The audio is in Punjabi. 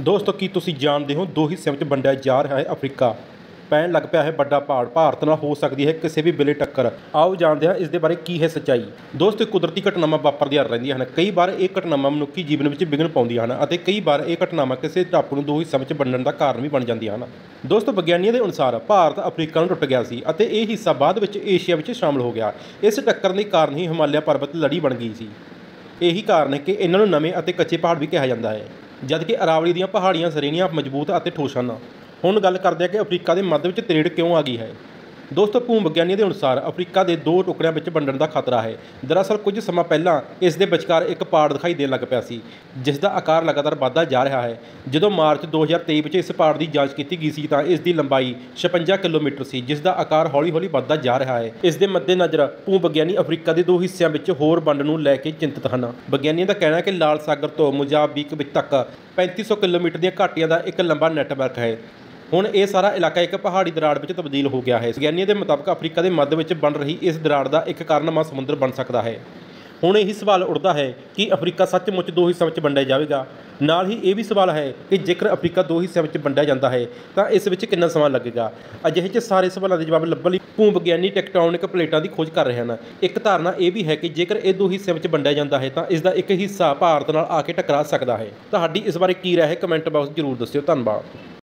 ਦੋਸਤੋ ਕੀ ਤੁਸੀਂ ਜਾਣਦੇ ਹੋ ਦੋ ਹਿੱਸਿਆਂ ਵਿੱਚ ਵੰਡਿਆ ਜਾ ਰਿਹਾ ਹੈ ਅਫਰੀਕਾ। ਪੈਣ ਲੱਗ ਪਿਆ ਹੈ ਵੱਡਾ ਪਹਾੜ। ਭਾਰਤ ਨਾਲ ਹੋ ਸਕਦੀ ਹੈ ਕਿਸੇ ਵੀ ਵੇਲੇ ਟੱਕਰ। ਆਓ ਜਾਣਦੇ ਹਾਂ ਇਸ ਦੇ ਬਾਰੇ ਕੀ ਹੈ ਸੱਚਾਈ। ਦੋਸਤੋ ਕੁਦਰਤੀ ਘਟਨਾਵਾਂ ਵਾਪਰਦੀਆਂ ਰਹਿੰਦੀਆਂ ਹਨ। ਕਈ ਵਾਰ ਇਹ ਘਟਨਾਵਾਂ ਮਨੁੱਖੀ ਜੀਵਨ ਵਿੱਚ ਵਿਘਨ ਪਾਉਂਦੀਆਂ ਹਨ ਅਤੇ ਕਈ ਵਾਰ ਇਹ ਘਟਨਾਵਾਂ ਕਿਸੇ ਟਾਪੂ ਨੂੰ ਦੋ ਹਿੱਸਿਆਂ ਵਿੱਚ ਵੰਡਣ ਦਾ ਕਾਰਨ ਵੀ ਬਣ ਜਾਂਦੀਆਂ ਹਨ। ਦੋਸਤੋ ਵਿਗਿਆਨੀਆਂ ਦੇ ਅਨੁਸਾਰ ਭਾਰਤ ਅਫਰੀਕਾ ਨੂੰ ਟੁੱਟ ਗਿਆ ਸੀ ਅਤੇ ਇਹ ਹਿੱਸਾ ਬਾਅਦ ਵਿੱਚ ਏਸ਼ੀਆ ਵਿੱਚ ਸ਼ਾਮਲ ਹੋ ਗਿਆ। ਇਸ ਟੱਕਰ ਦੇ ਕਾਰਨ ਹੀ ਹਿਮਾਲਿਆ ਪਰਬਤ ਲੜੀ ਬਣ ਗਈ ਸੀ। ਇਹੀ ਕਾਰਨ ਹੈ ਕਿ ਇਹਨਾਂ ਨੂੰ ਨਵੇਂ ਅਤੇ ਕੱਚੇ ਪਹਾੜ ਵੀ ਕਿਹਾ ਜਾਂਦਾ ਹੈ, ਜਦਕਿ ਅਰਾਵਲੀ ਦੀਆਂ ਪਹਾੜੀਆਂ ਸ਼੍ਰੇਣੀਆਂ ਮਜ਼ਬੂਤ ਅਤੇ ਠੋਸ ਹਨ। ਹੁਣ ਗੱਲ ਕਰਦੇ ਹਾਂ ਕਿ ਅਫਰੀਕਾ ਦੇ ਮੱਧ ਵਿੱਚ ਤਰੇੜ ਕਿਉਂ ਆ ਗਈ ਹੈ। ਦੋਸਤੋ ਭੂ ਵਿਗਿਆਨੀਆਂ ਦੇ ਅਨੁਸਾਰ ਅਫਰੀਕਾ ਦੇ ਦੋ ਟੁਕੜਿਆਂ ਵਿੱਚ ਵੰਡਣ ਦਾ ਖਤਰਾ ਹੈ। ਦਰਅਸਲ ਕੁਝ ਸਮਾਂ ਪਹਿਲਾਂ ਇਸ ਦੇ ਵਿਚਕਾਰ ਇੱਕ ਪਾੜ ਦਿਖਾਈ ਦੇਣ ਲੱਗ ਪਿਆ ਸੀ, ਜਿਸ ਦਾ ਆਕਾਰ ਲਗਾਤਾਰ ਵੱਧਦਾ ਜਾ ਰਿਹਾ ਹੈ। ਜਦੋਂ ਮਾਰਚ 2023 ਵਿੱਚ ਇਸ ਪਾੜ ਦੀ ਜਾਂਚ ਕੀਤੀ ਗਈ ਸੀ ਤਾਂ ਇਸ ਦੀ ਲੰਬਾਈ 56 ਕਿਲੋਮੀਟਰ ਸੀ, ਜਿਸ ਦਾ ਆਕਾਰ ਹੌਲੀ-ਹੌਲੀ ਵੱਧਦਾ ਜਾ ਰਿਹਾ ਹੈ। ਇਸ ਦੇ ਮੱਦੇਨਜ਼ਰ ਭੂ ਵਿਗਿਆਨੀ ਅਫਰੀਕਾ ਦੇ ਦੋ ਹਿੱਸਿਆਂ ਵਿੱਚ ਹੋਰ ਵੰਡ ਨੂੰ ਲੈ ਕੇ ਚਿੰਤਤ ਹਨ। ਵਿਗਿਆਨੀਆਂ ਦਾ ਕਹਿਣਾ ਹੈ ਕਿ ਲਾਲ ਸਾਗਰ ਤੋਂ ਮੋਜ਼ਾਂਬੀਕ ਤੱਕ 3500 ਕਿਲੋਮੀਟਰ ਦੀਆਂ ਘਾਟੀਆਂ ਦਾ ਇੱਕ ਲੰਬਾ ਨੈੱਟਵਰਕ ਹੈ। ਹੁਣ ਇਹ ਸਾਰਾ ਇਲਾਕਾ ਇੱਕ ਪਹਾੜੀ ਦਰਾੜ ਵਿੱਚ ਤਬਦੀਲ ਹੋ ਗਿਆ ਹੈ। ਵਿਗਿਆਨੀਆਂ ਦੇ ਮੁਤਾਬਕ ਅਫਰੀਕਾ ਦੇ ਮੱਧ ਵਿੱਚ ਬਣ ਰਹੀ ਇਸ ਦਰਾੜ ਦਾ ਇੱਕ ਕਾਰਨ ਮਹਾਂਸਮੁੰਦਰ ਬਣ ਸਕਦਾ ਹੈ। ਹੁਣ ਇਹੀ ਸਵਾਲ ਉੱਠਦਾ ਹੈ ਕਿ ਅਫਰੀਕਾ ਸੱਚਮੁੱਚ ਦੋ ਹਿੱਸਿਆਂ ਵਿੱਚ ਵੰਡਿਆ ਜਾਵੇਗਾ। ਨਾਲ ਹੀ ਇਹ ਵੀ ਸਵਾਲ ਹੈ ਕਿ ਜੇਕਰ ਅਫਰੀਕਾ ਦੋ ਹਿੱਸਿਆਂ ਵਿੱਚ ਵੰਡਿਆ ਜਾਂਦਾ ਹੈ ਤਾਂ ਇਸ ਵਿੱਚ ਕਿੰਨਾ ਸਮਾਂ ਲੱਗੇਗਾ। ਅਜਿਹੇ 'ਚ ਸਾਰੇ ਸਵਾਲਾਂ ਦੇ ਜਵਾਬ ਲੱਭਣ ਲਈ ਭੂ ਵਿਗਿਆਨੀ ਟੈਕਟੋਨਿਕ ਪਲੇਟਾਂ ਦੀ ਖੋਜ ਕਰ ਰਹੇ ਹਨ। ਇੱਕ ਧਾਰਨਾ ਇਹ ਵੀ ਹੈ ਕਿ ਜੇਕਰ ਇਹ ਦੋ ਹਿੱਸਿਆਂ ਵਿੱਚ ਵੰਡਿਆ ਜਾਂਦਾ ਹੈ ਤਾਂ ਇਸ ਦਾ ਇੱਕ ਹਿੱਸਾ ਭਾਰਤ ਨਾਲ ਆ ਕੇ ਟਕਰਾ ਸਕਦਾ ਹੈ। ਤੁਹਾਡੀ ਇਸ ਬਾਰੇ ਕੀ ਰਾਏ ਹੈ? ਕਮੈਂਟ ਬਾਕਸ ਜ਼ਰੂਰ ਦੱਸਿਓ। ਧੰਨਵਾਦ।